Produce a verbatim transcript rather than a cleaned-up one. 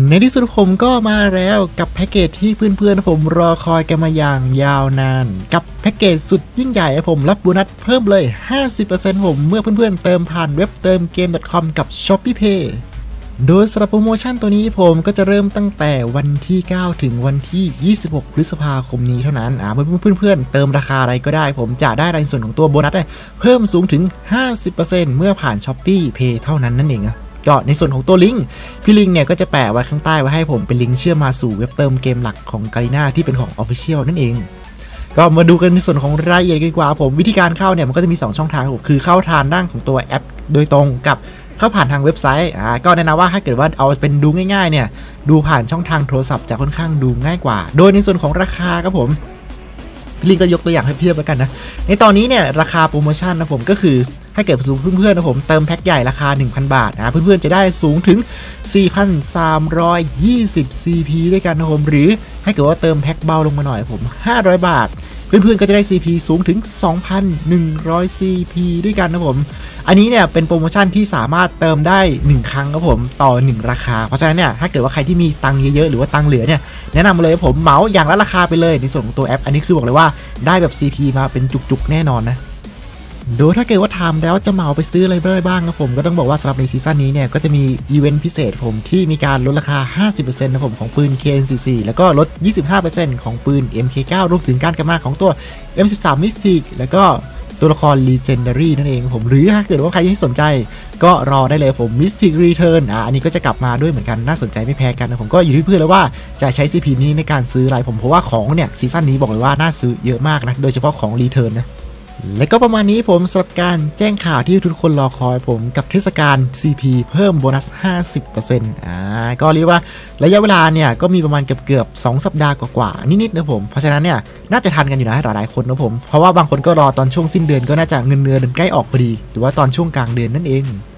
ในที่สุดผมก็มาแล้วกับแพ็กเกจที่เพื่อนๆผมรอคอยกันมาอย่างยาวนานกับแพ็กเกจสุดยิ่งใหญ่ผมรับโบนัสเพิ่มเลย ห้าสิบเปอร์เซ็นต์ ผมเมื่อเพื่อนๆเติมผ่านเว็บเติมเกม .com กับ ShopeePay โดยสำหรับโปรโมชั่นตัวนี้ผมก็จะเริ่มตั้งแต่วันที่เก้าถึงวันที่ยี่สิบหกพฤษภาคมนี้เท่านั้นอ่าเพื่อนๆเติมราคาอะไรก็ได้ผมจะได้ในส่วนของตัวโบนัสเพิ่มสูงถึง ห้าสิบเปอร์เซ็นต์ เมื่อผ่าน ShopeePay เท่านั้นนั่นเองนะก็ในส่วนของตัวลิงก์พี่ลิงเนี่ยก็จะแปะไว้ข้างใต้ไว้ให้ผมเป็นลิงก์เชื่อมมาสู่เว็บเติมเกมหลักของ Garena ที่เป็นของ Official นั่นเองก็มาดูกันในส่วนของรายละเอียดกันดีกว่าผมวิธีการเข้าเนี่ยมันก็จะมีสองช่องทางผมคือเข้าทางด้านของตัวแอปโดยตรงกับเข้าผ่านทางเว็บไซต์อ่าก็แนะนำว่าถ้าเกิดว่าเอาเป็นดูง่ายๆเนี่ยดูผ่านช่องทางโทรศัพท์จะค่อนข้างดูง่ายกว่าโดยในส่วนของราคาครับผมพี่ลิงก็ยกตัวอย่างให้เพียบแล้วกันนะในตอนนี้เนี่ยราคาโปรโมชั่นนะผมก็คือถ้าเกิดสูงเพื่อนๆนะผมเติมแพ็คใหญ่ราคา หนึ่งพัน บาทนะเพื่อนๆจะได้สูงถึง สี่พันสามร้อยยี่สิบ ซี พี ด้วยกันนะผมหรือถ้าเกิดว่าเติมแพ็คเบาลงมาหน่อยผมห้าร้อยบาทเพื่อนๆก็จะได้ ซี พี สูงถึง สองพันหนึ่งร้อย ซี พี ด้วยกันนะผมอันนี้เนี่ยเป็นโปรโมชั่นที่สามารถเติมได้หนึ่งครั้งครับผมต่อหนึ่งราคาเพราะฉะนั้นเนี่ยถ้าเกิดว่าใครที่มีตังค์เยอะๆหรือว่าตังค์เหลือเนี่ยแนะนำเลยผมเหมาอย่างละราคาไปเลยในส่วนของตัวแอปอันนี้คือบอกเลยว่าได้แบบ ซี พี มาเป็นจุกๆแน่นอนนะโดยถ้าเกิดว่าทำแล้วจะเหมาไปซื้ออะไรบ้างครับผมก็ต้องบอกว่าสำหรับในซีซั่นนี้เนี่ยก็จะมีอีเวนต์พิเศษผมที่มีการลดราคา ห้าสิบเปอร์เซ็นต์ นะผมของปืน เค เอ็น ซี ซี แล้วก็ลด ยี่สิบห้าเปอร์เซ็นต์ ของปืน เอ็ม เค เก้า รวมถึงการกลับมาของตัว เอ็ม สิบสาม Mystic แล้วก็ตัวละคร Legendary นั่นเองผมหรือถ้าเกิดว่าใครที่สนใจก็รอได้เลยผม Mystic Return อ่ะอันนี้ก็จะกลับมาด้วยเหมือนกันน่าสนใจไม่แพ้กันนะผมก็อยู่ที่เพื่อนแล้วว่าจะใช้ ซี พี นี้ในการซื้ออะไรผมเพราะว่าของเนี่ยซีซั่นนี้บอกเลยว่าน่าซื้อเยอะมากนะโดยเฉพาะของ Return นะและก็ประมาณนี้ผมสำหรับการแจ้งข่าวที่ทุกคนรอคอยผมกับเทศกาล ซี พี เพิ่มโบนัส ห้าสิบเปอร์เซ็นต์ อ่าก็เรียกว่าระยะเวลาเนี่ยก็มีประมาณเกือบๆสองสัปดาห์กว่าๆนิดๆนะผมเพราะฉะนั้นเนี่ยน่าจะทันกันอยู่นะหลายๆคนนะผมเพราะว่าบางคนก็รอตอนช่วงสิ้นเดือนก็น่าจะเงินเดือนใกล้ออกพอดีหรือว่าตอนช่วงกลางเดือนนั่นเอง